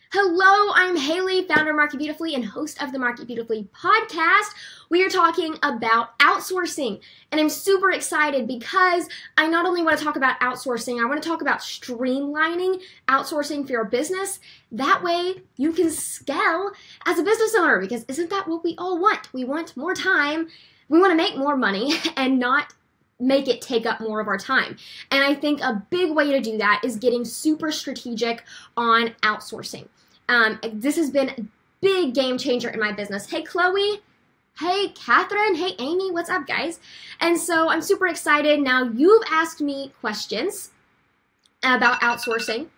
Hello, I'm Haley, founder of Market Beautifully and host of the Market Beautifully podcast. We are talking about outsourcing, and I'm super excited because I not only want to talk about outsourcing, I want to talk about streamlining outsourcing for your business. That way you can scale as a business owner, because isn't that what we all want? We want more time, we want to make more money and not make it take up more of our time. And I think a big way to do that is getting super strategic on outsourcing. This has been a big game changer in my business. Hey, Chloe. Hey, Catherine. Hey, Amy. What's up, guys? And so I'm super excited. Now, you've asked me questions about outsourcing.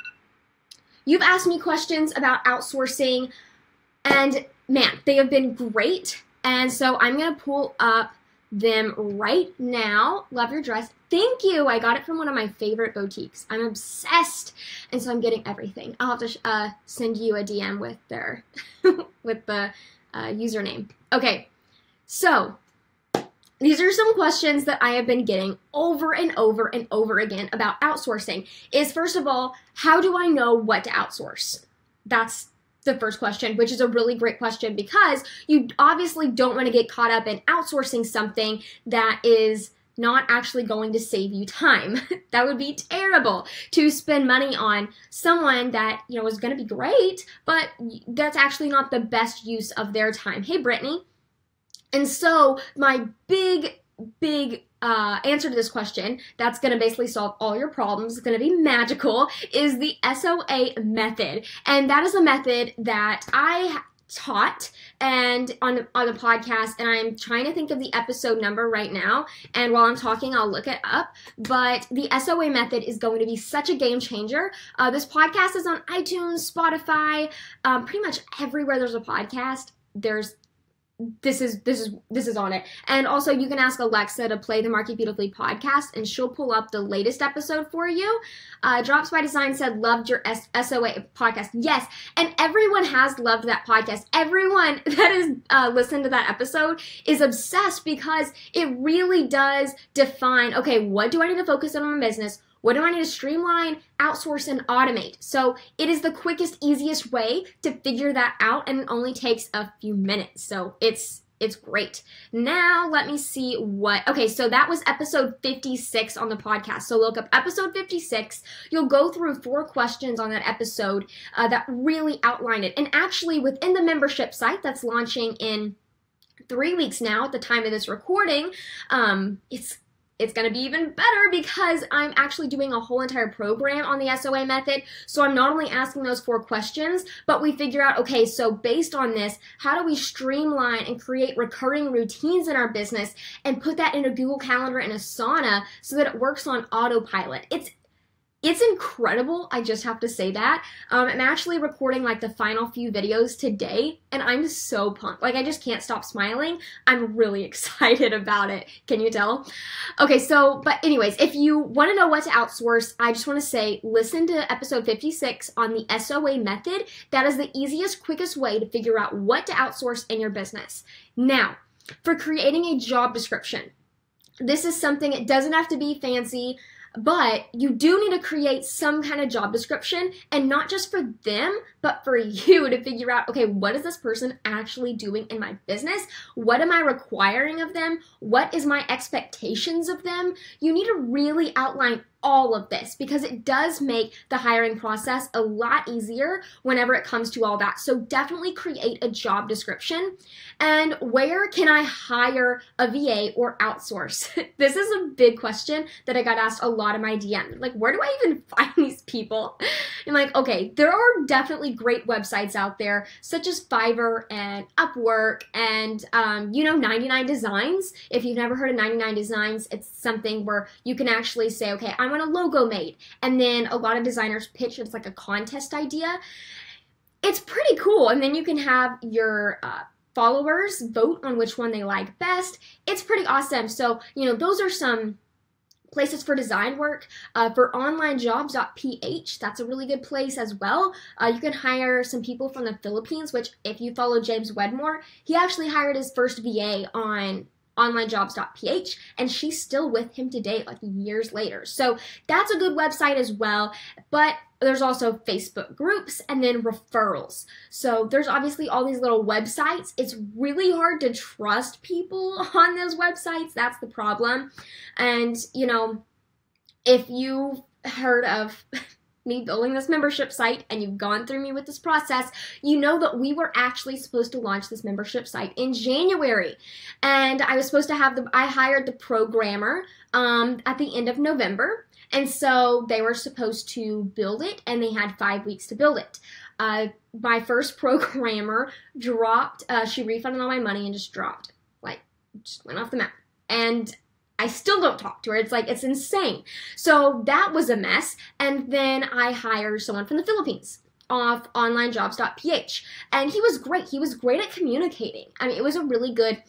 And man, they have been great. And so I'm going to pull up them right now. Love your dress. Thank you. I got it from one of my favorite boutiques. I'm obsessed, and so I'm getting everything. I'll have to send you a DM with their with the username. Okay, so these are some questions that I have been getting over and over and over again about outsourcing. Is first of all, how do I know what to outsource? That's the first question, which is a really great question, because you obviously don't want to get caught up in outsourcing something that is not actually going to save you time. That would be terrible, to spend money on someone that, you know, is going to be great, but that's actually not the best use of their time. Hey, Brittany. And so my big answer to this question that's going to basically solve all your problems, it's going to be magical, is the SOA method. And that is a method that I taught and on the podcast, and I'm trying to think of the episode number right now, and while I'm talking I'll look it up. But the SOA method is going to be such a game changer. This podcast is on iTunes, Spotify, pretty much everywhere there's a podcast. This is on it. And also you can ask Alexa to play the Market Beautifully podcast, and she'll pull up the latest episode for you. Drops by Design said, loved your SOA podcast. Yes, and everyone has loved that podcast. Everyone that has listened to that episode is obsessed, because it really does define, okay, what do I need to focus on in my business? What do I need to streamline, outsource, and automate? So it is the quickest, easiest way to figure that out, and it only takes a few minutes. So it's great. Now let me see okay, so that was episode 56 on the podcast. So look up episode 56. You'll go through 4 questions on that episode that really outline it. And actually within the membership site that's launching in 3 weeks now at the time of this recording, it's going to be even better, because I'm actually doing a whole entire program on the SOA method. So I'm not only asking those 4 questions, but we figure out, okay, so based on this, how do we streamline and create recurring routines in our business and put that in a Google Calendar and Asana so that it works on autopilot? It's incredible, I just have to say that. I'm actually recording like the final few videos today, and I'm so pumped. Like, I just can't stop smiling. I'm really excited about it. Can you tell? Okay, so, but anyways, if you want to know what to outsource, I just want to say, listen to episode 56 on the SOA method. That is the easiest, quickest way to figure out what to outsource in your business. Now, for creating a job description, this is something, it doesn't have to be fancy, but you do need to create some kind of job description, and not just for them, but for you, to figure out, okay, what is this person actually doing in my business? What am I requiring of them? What is my expectations of them? You need to really outline all of this, because it does make the hiring process a lot easier whenever it comes to all that. So definitely create a job description. And where can I hire a VA or outsource? This is a big question that I got asked a lot in my DM. Like, where do I even find these people? I'm like, okay, there are definitely great websites out there, such as Fiverr and Upwork and, 99 Designs. If you've never heard of 99 Designs, it's something where you can actually say, okay, I want a logo made. And then a lot of designers pitch it's like a contest idea. It's pretty cool. And then you can have your followers vote on which one they like best. It's pretty awesome. So, those are some places for design work. For onlinejobs.ph, that's a really good place as well. You can hire some people from the Philippines, which if you follow James Wedmore, he actually hired his first VA on onlinejobs.ph, and she's still with him today, like years later. So that's a good website as well. But there's also Facebook groups and then referrals. So there's obviously all these little websites. It's really hard to trust people on those websites. That's the problem. And, you know, if you've heard of me building this membership site and you've gone through me with this process, you know that we were actually supposed to launch this membership site in January. And I was supposed to have I hired the programmer at the end of November. And so they were supposed to build it, and they had 5 weeks to build it. My first programmer dropped, she refunded all my money and just dropped, like, just went off the map. And I still don't talk to her. It's like, it's insane. So that was a mess. And then I hired someone from the Philippines off onlinejobs.ph. And he was great. He was great at communicating. I mean, it was a really good,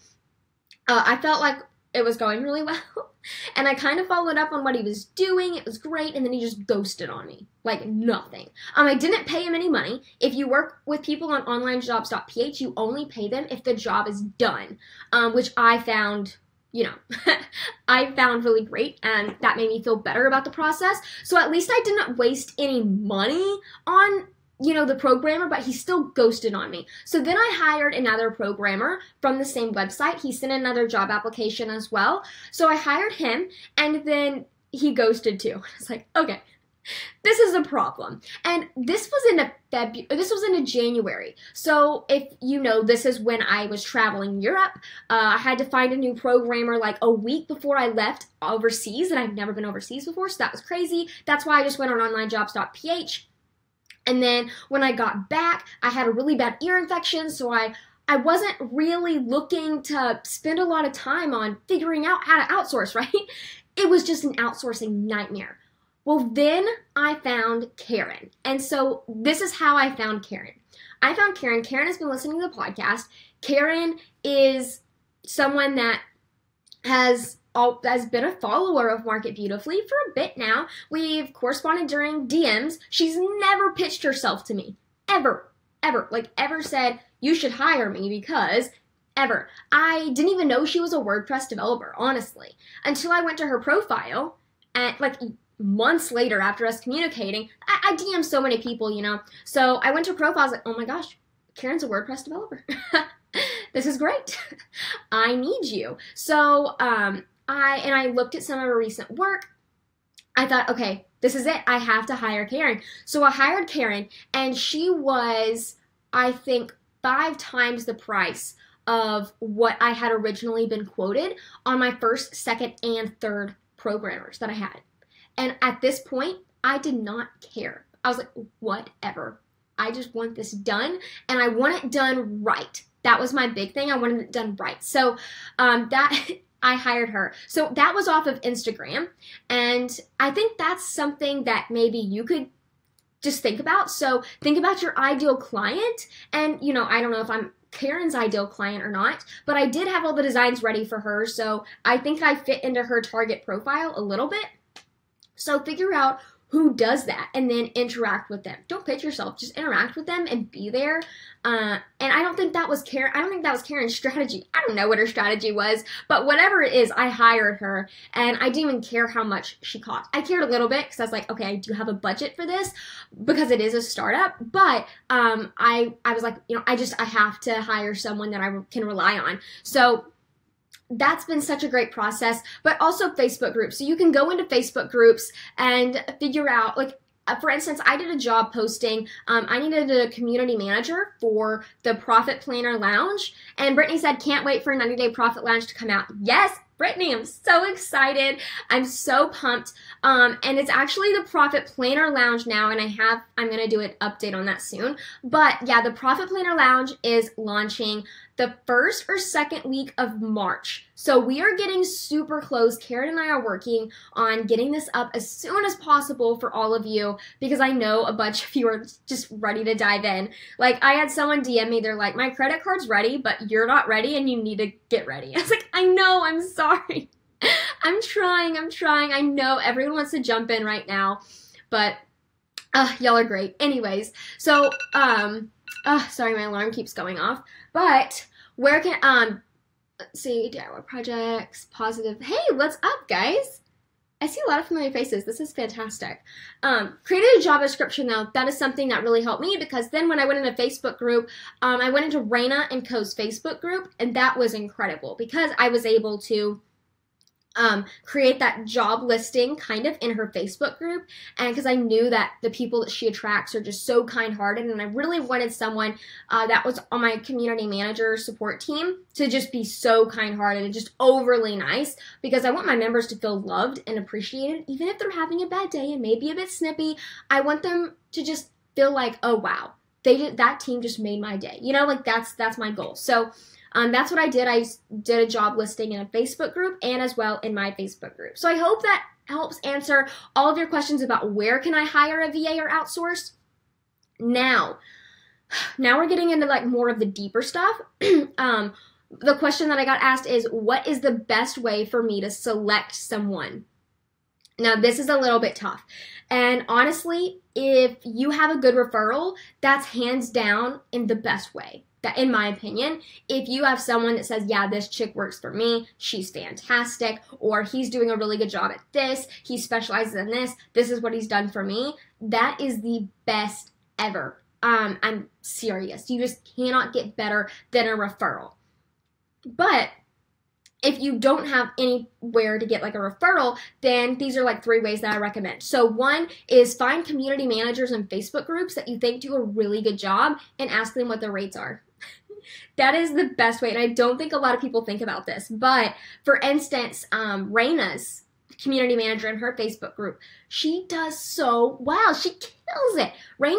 I felt like it was going really well. And I kind of followed up on what he was doing. It was great. And then he just ghosted on me. Like nothing. I didn't pay him any money. If you work with people on onlinejobs.ph, you only pay them if the job is done, which I found, you know, I found really great, and that made me feel better about the process. So at least I didn't waste any money on, you know, the programmer, but he still ghosted on me. So then I hired another programmer from the same website. He sent another job application as well. So I hired him, and then he ghosted too. I was like, okay, this is a problem. And this was in January. So if you know, this is when I was traveling Europe. I had to find a new programmer like a week before I left overseas, and I've never been overseas before, so that was crazy. That's why I just went on onlinejobs.ph. And then when I got back, I had a really bad ear infection, so I wasn't really looking to spend a lot of time on figuring out how to outsource, right? It was just an outsourcing nightmare. Well, then I found Karen. And so this is how I found Karen. I found Karen. Karen has been listening to the podcast. Karen is someone that has been a follower of Market Beautifully for a bit now. We've corresponded during DMs. She's never pitched herself to me. Ever. Like, ever said, you should hire me because... Ever. I didn't even know she was a WordPress developer, honestly. Until I went to her profile, and, like, months later after us communicating, I DM so many people, you know. So I went to her profile, I was like, oh my gosh, Karen's a WordPress developer. This is great. I need you. So I looked at some of her recent work. I thought, okay, this is it. I have to hire Karen. So I hired Karen, and she was, I think, 5 times the price of what I had originally been quoted on my first, second, and third programmers that I had. And at this point, I did not care. I was like, whatever. I just want this done, and I want it done right. That was my big thing. I wanted it done right. So I hired her. So that was off of Instagram, and I think that's something that maybe you could just think about. So think about your ideal client, and, you know, I don't know if I'm Karen's ideal client or not, but I did have all the designs ready for her, so I think I fit into her target profile a little bit. So figure out who does that and then interact with them. Don't pitch yourself, just interact with them and be there. And I don't think that was Karen's strategy. I don't know what her strategy was, but whatever it is, I hired her, and I didn't even care how much she cost. I cared a little bit because I was like, okay, I do have a budget for this because it is a startup, but I was like, you know, I have to hire someone that I can rely on. So that's been such a great process, but also Facebook groups. So you can go into Facebook groups and figure out, like, for instance, I did a job posting. I needed a community manager for the Profit Planner Lounge, and Brittany said, can't wait for a 90-day Profit Lounge to come out. Yes, Brittany, I'm so excited. I'm so pumped. And it's actually the Profit Planner Lounge now, and I'm going to do an update on that soon. But yeah, the Profit Planner Lounge is launching the first or second week of March. So we are getting super close. Karen and I are working on getting this up as soon as possible for all of you, because I know a bunch of you are just ready to dive in. Like, I had someone DM me, they're like, my credit card's ready, but you're not ready and you need to get ready. I was like, I know, I'm sorry. I'm trying. I know everyone wants to jump in right now, but y'all are great. Anyways, so, sorry, my alarm keeps going off, but where can, Let's see, DIY projects, positive. Hey, what's up, guys? I see a lot of familiar faces. This is fantastic. Created a job description, though. That is something that really helped me, because then when I went in a Facebook group, I went into Raina and Co's Facebook group, and that was incredible because I was able to create that job listing kind of in her Facebook group, and because I knew that the people that she attracts are just so kind-hearted, and I really wanted someone that was on my community manager support team to just be so kind-hearted and just overly nice, because I want my members to feel loved and appreciated, even if they're having a bad day and maybe a bit snippy. I want them to just feel like, oh wow, that team just made my day. You know, like that's my goal. So that's what I did. I did a job listing in a Facebook group and as well in my Facebook group. So I hope that helps answer all of your questions about where can I hire a VA or outsource. Now we're getting into like more of the deeper stuff. The question that I got asked is, what is the best way for me to select someone? Now, this is a little bit tough. And honestly, if you have a good referral, that's hands down in the best way. That, in my opinion, if you have someone that says, yeah, this chick works for me, she's fantastic, or he's doing a really good job at this, he specializes in this is what he's done for me, that is the best ever. I'm serious. You just cannot get better than a referral. But if you don't have anywhere to get like a referral, then these are like 3 ways that I recommend. So one is find community managers in Facebook groups that you think do a really good job and ask them what their rates are. That is the best way, and I don't think a lot of people think about this. But for instance, Raina's community manager in her Facebook group, she does so well. She kills it.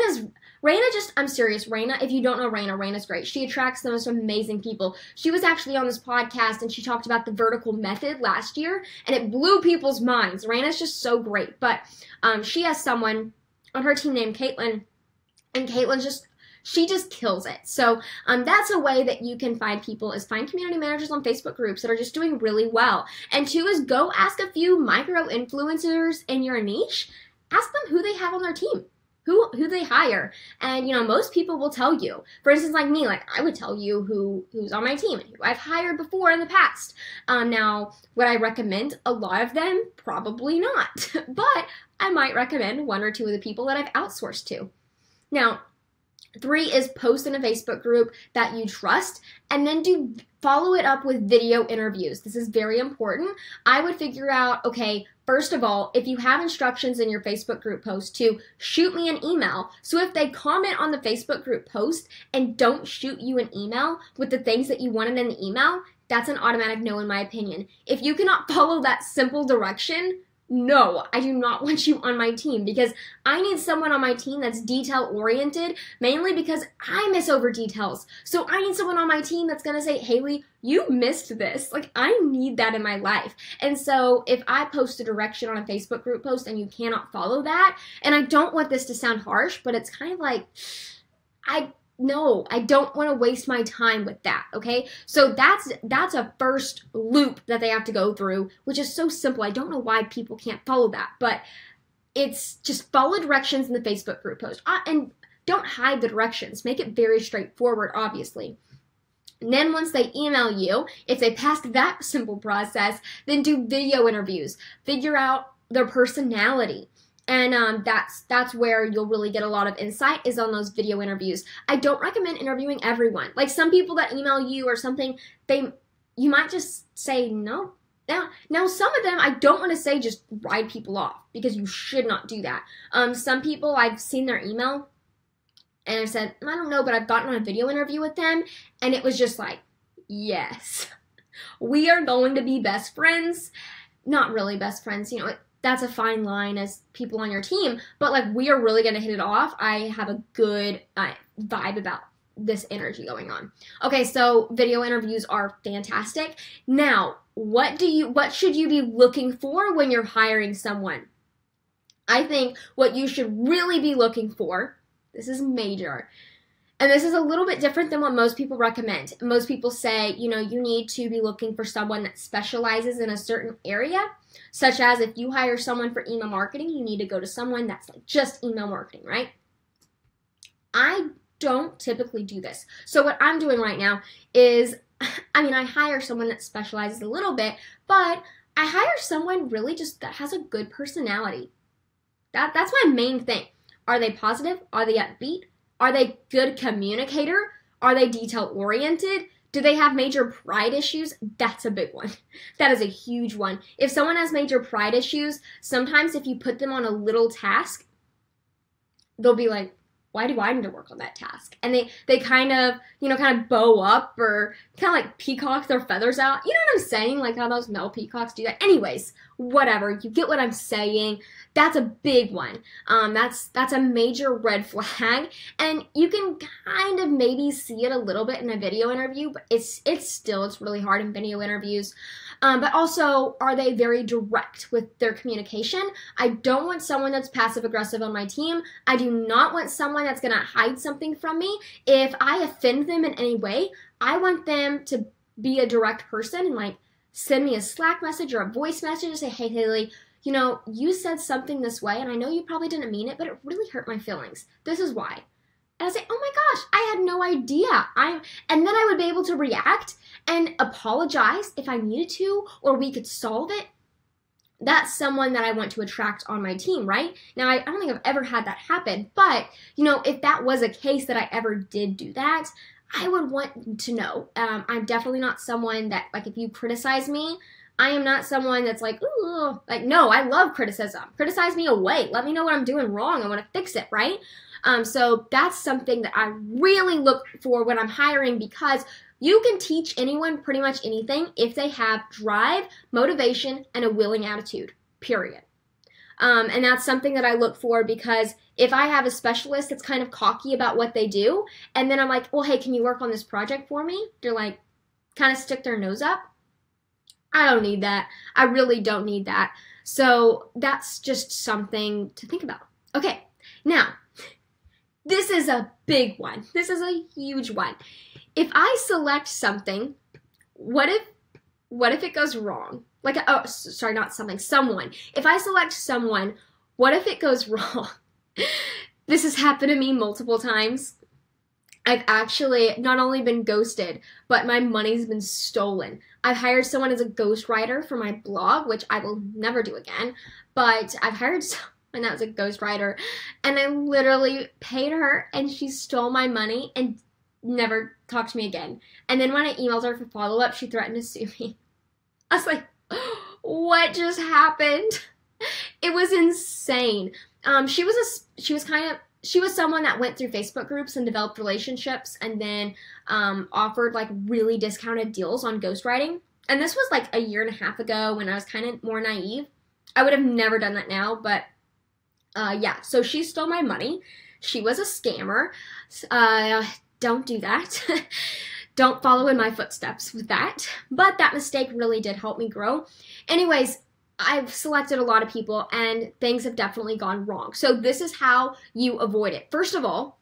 I'm serious, Raina, if you don't know Raina's great. She attracts the most amazing people. She was actually on this podcast, and she talked about the vertical method last year, and it blew people's minds. Raina's just so great. But she has someone on her team named Caitlin, and she just kills it. So that's a way that you can find people, is find community managers on Facebook groups that are just doing really well. And 2 is go ask a few micro influencers in your niche. Ask them who they have on their team, who they hire. And, you know, most people will tell you. For instance, like me, like I would tell you who's on my team and who I've hired before in the past. Now, would I recommend a lot of them? Probably not. But I might recommend 1 or 2 of the people that I've outsourced to. Now, 3 is post in a Facebook group that you trust, and then follow it up with video interviews. This is very important. I would figure out, okay, first of all, if you have instructions in your Facebook group post to shoot me an email. So if they comment on the Facebook group post and don't shoot you an email with the things that you wanted in the email, that's an automatic no in my opinion. If you cannot follow that simple direction, no, I do not want you on my team, because I need someone on my team that's detail-oriented, mainly because I miss over details. So I need someone on my team that's going to say, Haley, you missed this. Like, I need that in my life. And so if I post a direction on a Facebook group post and you cannot follow that, and I don't want this to sound harsh, but it's kind of like, no, I don't want to waste my time with that, okay? So that's a first loop that they have to go through, which is so simple. I don't know why people can't follow that, but it's just follow directions in the Facebook group post. And don't hide the directions. Make it very straightforward, obviously. And then once they email you, if they passed that simple process, then do video interviews. Figure out their personality. And that's where you'll really get a lot of insight, is on those video interviews. I don't recommend interviewing everyone. Like some people that email you or something, you might just say no. Now some of them, I don't want to say just write people off, because you should not do that. Some people, I've seen their email and I said, I don't know, but I've gotten on a video interview with them, and it was just like, yes, we are going to be best friends. Not really best friends, you know, that's a fine line as people on your team, but like we are really going to hit it off. I have a good vibe about this energy going on. Okay, so video interviews are fantastic. Now, what should you be looking for when you're hiring someone? I think what you should really be looking for, this is major, and this is a little bit different than what most people recommend. Most people say, you know, you need to be looking for someone that specializes in a certain area, such as if you hire someone for email marketing, you need to go to someone that's like just email marketing, right? I don't typically do this. So what I'm doing right now is, I hire someone that specializes a little bit, but I hire someone really just that has a good personality. That's my main thing. Are they positive? Are they upbeat? Are they good communicator? Are they detail-oriented? Do they have major pride issues? That's a big one. That is a huge one. If someone has major pride issues, sometimes if you put them on a little task, they'll be like, why do I need to work on that task? And they kind of bow up or kind of like peacock their feathers out. You know what I'm saying? Like how those male peacocks do that. Anyways, whatever. You get what I'm saying. That's a big one. That's a major red flag. And you can kind of maybe see it a little bit in a video interview, but it's really hard in video interviews. But also, are they very direct with their communication? I don't want someone that's passive-aggressive on my team. I do not want someone that's going to hide something from me. If I offend them in any way, I want them to be a direct person and like send me a Slack message or a voice message and say, hey, Haley, you said something this way, and I know you probably didn't mean it, but it really hurt my feelings. This is why. And I say, oh my gosh, I had no idea. And then I would be able to react and apologize if I needed to, or we could solve it. That's someone that I want to attract on my team, right? Now, I don't think I've ever had that happen, but, if that was a case that I ever did do that, I would want to know. I'm definitely not someone that, like, if you criticize me, I am not someone that's like, ooh, like, no, I love criticism. Criticize me away. Let me know what I'm doing wrong. I want to fix it, right? So that's something that I really look for when I'm hiring, because you can teach anyone pretty much anything if they have drive, motivation, and a willing attitude, period. And that's something that I look for, because if I have a specialist that's kind of cocky about what they do, and then I'm like, well, hey, can you work on this project for me? They're like, kind of stick their nose up. I don't need that. I really don't need that. So that's just something to think about. Okay, now, this is a big one. This is a huge one. If I select something, what if it goes wrong? Like, oh, sorry, not something, someone. If I select someone, what if it goes wrong? This has happened to me multiple times. I've actually not only been ghosted, but my money's been stolen. I've hired someone as a ghostwriter for my blog, which I will never do again, but I've hired someone that was a ghostwriter, and I literally paid her, and she stole my money and never talked to me again. And then when I emailed her for follow-up, she threatened to sue me. I was like, what just happened? It was insane. She was someone that went through Facebook groups and developed relationships, and then offered like really discounted deals on ghostwriting. And this was like a year and a half ago when I was kind of more naive. I would have never done that now, but yeah. So she stole my money. She was a scammer. Don't do that. Don't follow in my footsteps with that. But that mistake really did help me grow. Anyways, I've selected a lot of people, and things have definitely gone wrong. So this is how you avoid it. First of all,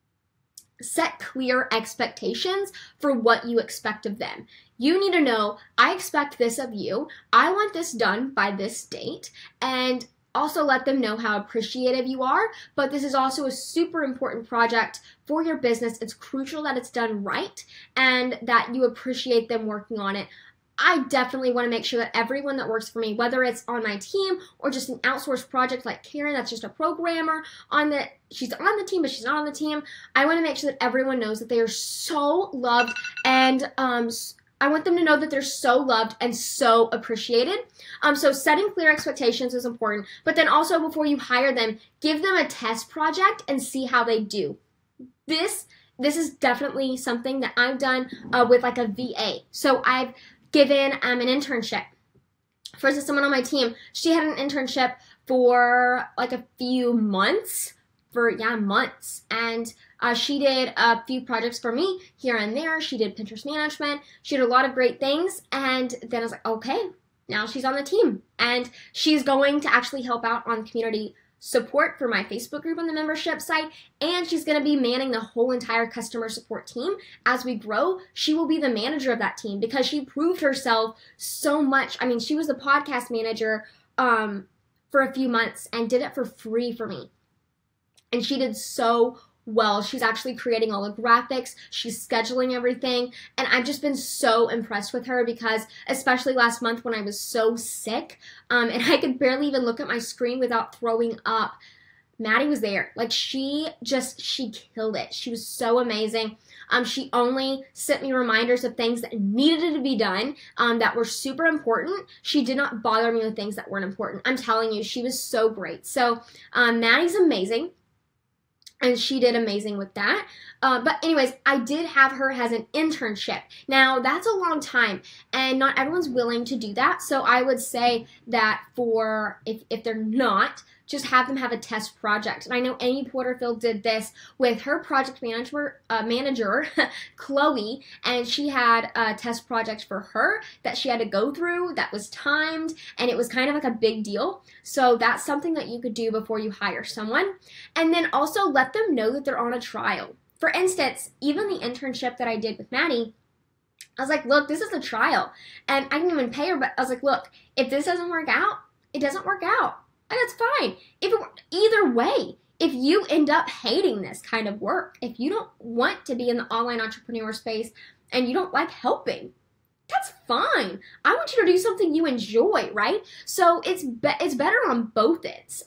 set clear expectations for what you expect of them. You need to know, I expect this of you. I want this done by this date. And also let them know how appreciative you are, but this is also a super important project for your business. It's crucial that it's done right and that you appreciate them working on it. I definitely want to make sure that everyone that works for me, whether it's on my team or just an outsourced project like Karen, that's just a programmer, she's on the team, but she's not on the team. I want to make sure that everyone knows that they are so loved, and I want them to know that they're so loved and so appreciated. So setting clear expectations is important, but then also before you hire them, give them a test project and see how they do. This is definitely something that I've done with like a VA. So I've given an internship. For instance, someone on my team, she had an internship for like a few months, months. And she did a few projects for me here and there. She did Pinterest management. She did a lot of great things. And then I was like, okay, now she's on the team. And she's going to actually help out on community support for my Facebook group on the membership site, and she's going to be manning the whole entire customer support team. As we grow, she will be the manager of that team because she proved herself so much. I mean, she was the podcast manager for a few months and did it for free for me. And she did so well. She's actually creating all the graphics, she's scheduling everything, and I've just been so impressed with her because, especially last month when I was so sick, and I could barely even look at my screen without throwing up, Maddie was there. Like, she killed it. She was so amazing. She only sent me reminders of things that needed to be done, that were super important. She did not bother me with things that weren't important. I'm telling you, she was so great. So, Maddie's amazing, and she did amazing with that. But anyways, I did have her as an internship. Now, that's a long time, and not everyone's willing to do that. So I would say that if they're not, just have them have a test project. And I know Amy Porterfield did this with her project manager, Chloe, and she had a test project for her that she had to go through that was timed, and it was kind of like a big deal. So that's something that you could do before you hire someone. And then also let them know that they're on a trial. For instance, even the internship that I did with Maddie, I was like, look, this is a trial. And I didn't even pay her, but I was like, look, if this doesn't work out, it doesn't work out. And that's fine. Either way, if you end up hating this kind of work, if you don't want to be in the online entrepreneur space and you don't like helping, that's fine. I want you to do something you enjoy, right? So it's better on both ends.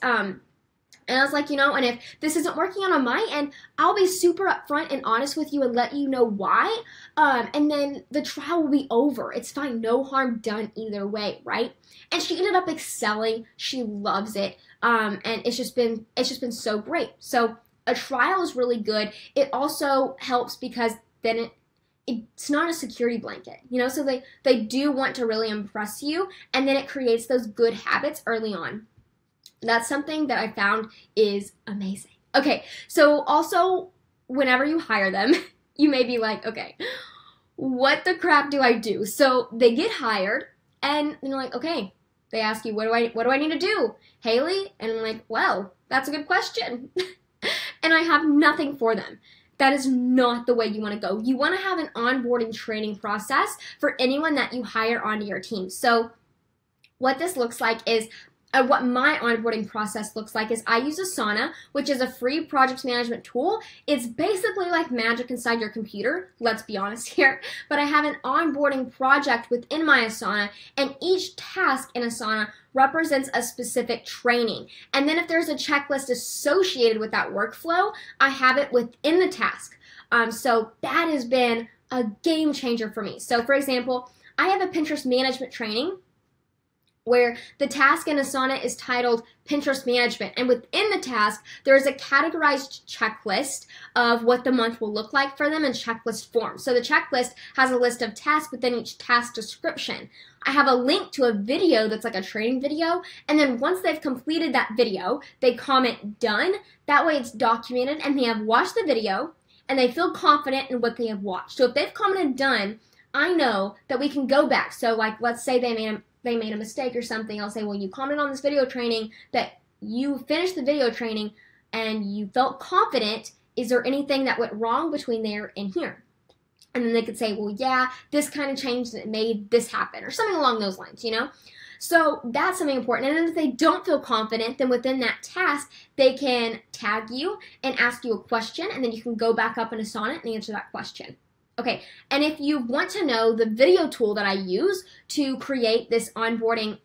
And I was like, and if this isn't working out on my end, I'll be super upfront and honest with you and let you know why. And then the trial will be over. It's fine. No harm done either way, right? And she ended up excelling. She loves it. And it's just been so great. So a trial is really good. It also helps because then it's not a security blanket, so they do want to really impress you, and then it creates those good habits early on. That's something that I found is amazing. Okay, so also, whenever you hire them, you may be like, okay, what the crap do I do? So they get hired, and you're like, okay, they ask you, what do I need to do, Haley? And I'm like, well, that's a good question. And I have nothing for them. That is not the way you want to go. You want to have an onboarding training process for anyone that you hire onto your team. So what this looks like is, what my onboarding process looks like is I use Asana, which is a free project management tool. It's basically like magic inside your computer, let's be honest here. But I have an onboarding project within my Asana, and each task in Asana represents a specific training. And then if there's a checklist associated with that workflow, I have it within the task. So that has been a game changer for me. So for example, I have a Pinterest management training where the task in Asana is titled Pinterest Management. And within the task, there's a categorized checklist of what the month will look like for them in checklist form. So the checklist has a list of tasks within each task description. I have a link to a video that's like a training video, and then once they've completed that video, they comment done. That way it's documented, and they have watched the video, and they feel confident in what they have watched. So if they've commented done, I know that we can go back. So like, let's say they made a mistake or something, I'll say, well, you commented on this video training that you finished the video training and you felt confident. Is there anything that went wrong between there and here? And then they could say, well, yeah, this kind of changed and it made this happen, or something along those lines, So that's something important. And then if they don't feel confident, then within that task, they can tag you and ask you a question, and then you can go back up in Asana and answer that question. Okay, and if you want to know the video tool that I use to create this onboarding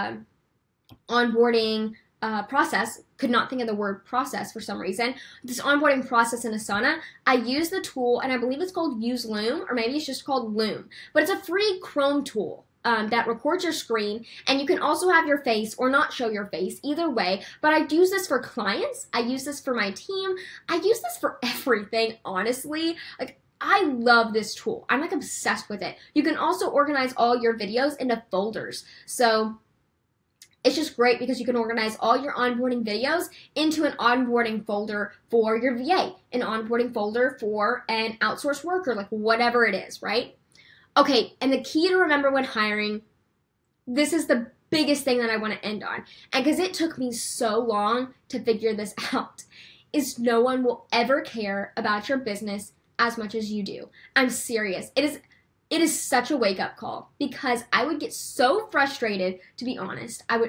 process, could not think of the word process for some reason, this onboarding process in Asana, I use the tool, and I believe it's called Use Loom, or maybe it's just called Loom, but it's a free Chrome tool that records your screen, and you can also have your face or not show your face, either way. But I use this for clients, I use this for my team, I use this for everything, honestly. Like, I love this tool. I'm like obsessed with it. You can also organize all your videos into folders. So it's just great because you can organize all your onboarding videos into an onboarding folder for your VA, an onboarding folder for an outsourced worker, like whatever it is, right? Okay, and the key to remember when hiring, this is the biggest thing that I want to end on, and because it took me so long to figure this out, is no one will ever care about your business as much as you do. I'm serious. It is such a wake-up call, because I would get so frustrated, to be honest.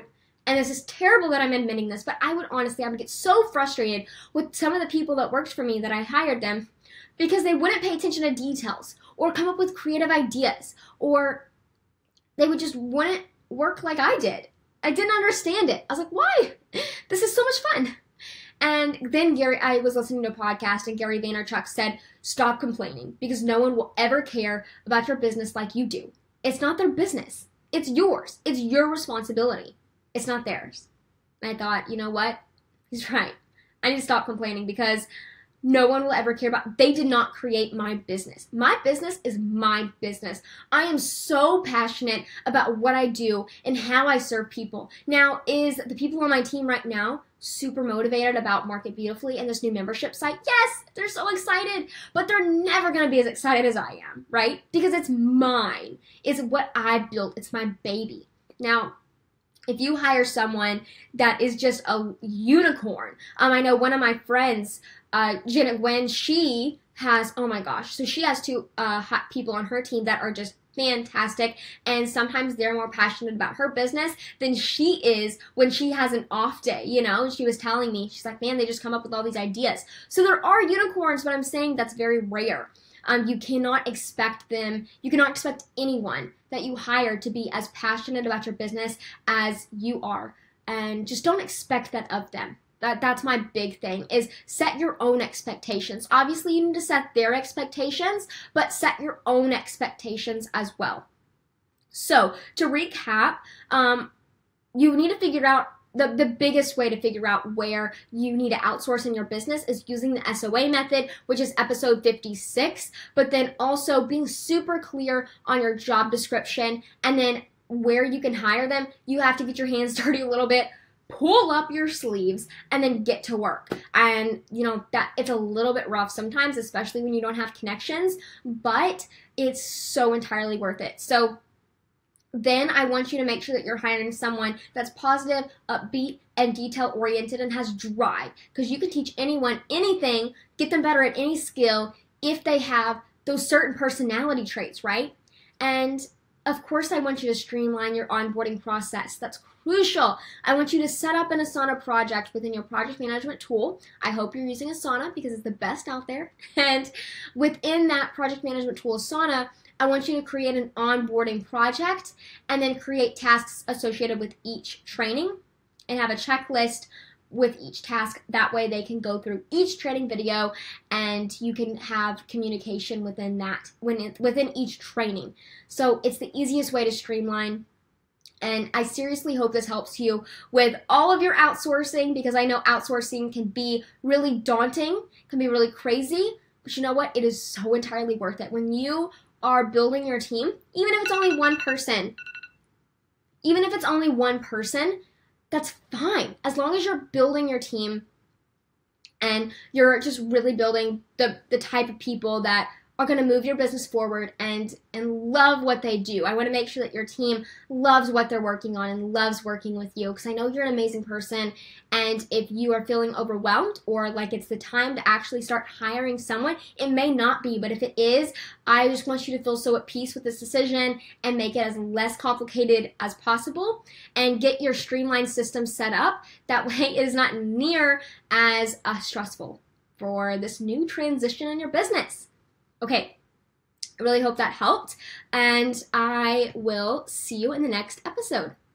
and this is terrible that I'm admitting this, but I would get so frustrated with some of the people that worked for me that I hired them because they wouldn't pay attention to details or come up with creative ideas, or they would just wouldn't work like I did. I didn't understand it. I was like, why? This is so much fun. And then I was listening to a podcast, and Gary Vaynerchuk said, stop complaining, because no one will ever care about your business like you do. It's not their business. It's yours. It's your responsibility. It's not theirs. And I thought, you know what? He's right. I need to stop complaining, because no one will ever care about. They did not create my business. My business is my business. I am so passionate about what I do and how I serve people. Now, is the people on my team right now super motivated about Market Beautifully and this new membership site? Yes, they're so excited, but they're never going to be as excited as I am, right? Because it's mine. It's what I built. It's my baby. Now, if you hire someone that is just a unicorn, I know one of my friends, Jenna, when she has, oh my gosh, so she has two hot people on her team that are just fantastic, and sometimes they're more passionate about her business than she is when she has an off day, you know. And she was telling me, she's like, man, they just come up with all these ideas. So there are unicorns, but I'm saying that's very rare. You cannot expect anyone that you hire to be as passionate about your business as you are, and just don't expect that of them. That's my big thing, is set your own expectations. Obviously, you need to set their expectations, but set your own expectations as well. So, to recap, you need to figure out the biggest way to figure out where you need to outsource in your business is using the SOA method, which is episode 56, but then also being super clear on your job description, and then where you can hire them. You have to get your hands dirty a little bit, pull up your sleeves, and then get to work. And you know that it's a little bit rough sometimes, especially when you don't have connections, but it's so entirely worth it. So then I want you to make sure that you're hiring someone that's positive, upbeat, and detail-oriented and has drive, because you can teach anyone anything, get them better at any skill if they have those certain personality traits, right? And of course, I want you to streamline your onboarding process. That's crucial. I want you to set up an Asana project within your project management tool. I hope you're using Asana because it's the best out there. And within that project management tool, Asana, I want you to create an onboarding project and then create tasks associated with each training and have a checklist with each task. That way they can go through each training video and you can have communication within that, within each training. So it's the easiest way to streamline. And I seriously hope this helps you with all of your outsourcing, because I know outsourcing can be really daunting, can be really crazy, but you know what? It is so entirely worth it. When you are building your team, even if it's only one person, that's fine. As long as you're building your team and you're just really building the type of people that are going to move your business forward and love what they do. I want to make sure that your team loves what they're working on and loves working with you, because I know you're an amazing person, and if you are feeling overwhelmed or like it's the time to actually start hiring someone, it may not be, but if it is, I just want you to feel so at peace with this decision and make it as less complicated as possible and get your streamlined system set up. That way it is not near as stressful for this new transition in your business. Okay, I really hope that helped, and I will see you in the next episode.